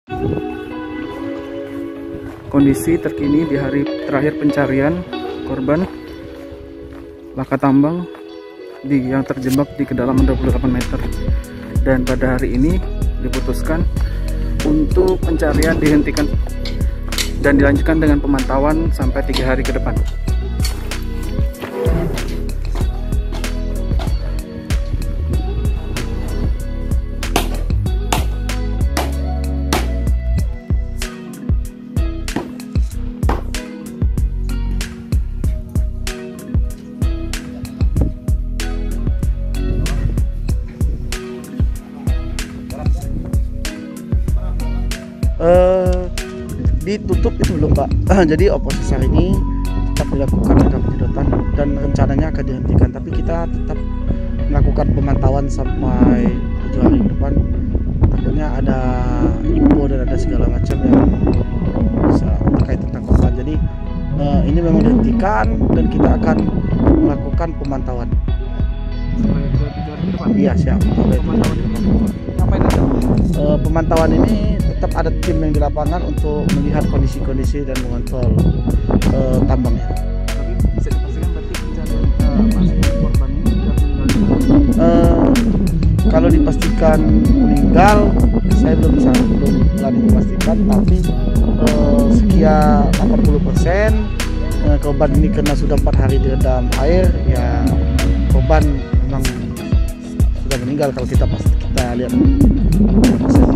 Kondisi terkini di hari terakhir pencarian korban laka tambang yang terjebak di kedalaman 28 meter. Dan pada hari ini diputuskan untuk pencarian dihentikan dan dilanjutkan dengan pemantauan sampai 3 hari ke depan. Ditutup itu belum, Pak. Jadi operasi hari ini tetap dilakukan reka penyedotan dan rencananya akan dihentikan, tapi kita tetap melakukan pemantauan sampai 7 hari ke depan. Takutnya ada info dan ada segala macam yang bisa terkait tentang korban. Jadi ini memang dihentikan dan kita akan melakukan pemantauan. Iya, siap. Pemantauan ini tetap ada tim yang di lapangan untuk melihat kondisi-kondisi dan mengontrol tambangnya. Tapi bisa dipastikan berarti pencarian korban ini sudah kalau dipastikan meninggal, saya belum berani memastikan, tapi sekian 80% korban ini karena sudah 4 hari direndam air, ya korban memang sudah meninggal kalau kita lihat.